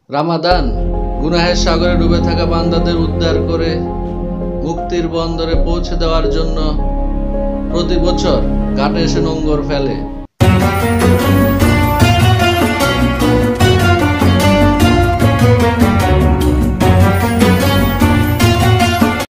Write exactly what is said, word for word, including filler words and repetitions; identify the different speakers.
Speaker 1: রামাদান গুনাহের সাগরে ডুবে থাকা বান্দাদের উদ্ধার করে মুক্তির বন্দরে পৌঁছে দেওয়ার জন্য প্রতি বছর ঘাটে এসে নোঙ্গর ফেলে।